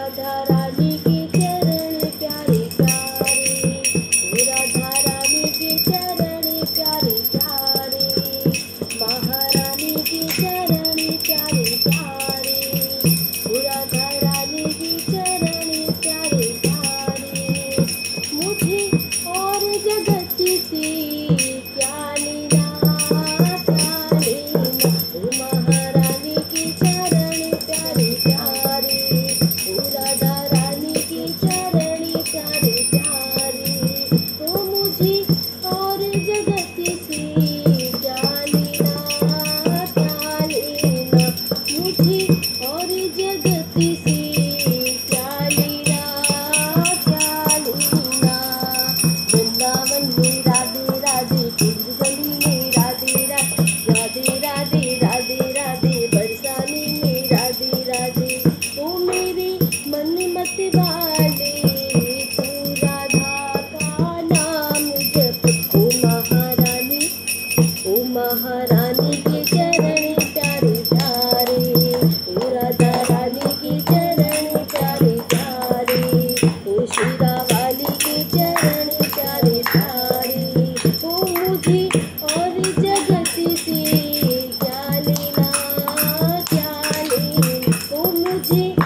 राधा रानी के चरण प्यारे प्यारे, ओ राधा रानी के चरण प्यारे प्यारे, महारानी के चरण प्यारे प्यारे, ओ राधा रानी के चरण प्यारे प्यारे। मुझे और जगत से क्या लेना क्या लेना, ओ महारानी के चरण प्यारे प्यारे, ओ राधा रानी के चरण प्यारे प्यारे। ओ मुझे और जगत से क्या लेना क्या लेना, मुझे और जगत से क्या लेना क्या लेना। वृंदावन में राधे राधे, कुंज गली में राधे राधे, राधे राधे राधे राधे, बरसाने में राधे राधे। ओ मेरे मन मत वाले तू राधा का नाम जप, ओ महारानी, ओ महारानी के चरण प्यारे प्यारे, ओ राधा रानी के चरण प्यारे प्यारे, ओ शीरा वाली के चरण प्यारे प्यारे। ओ मुझे और जगत से क्या लेना क्या लेना, ओ मुझे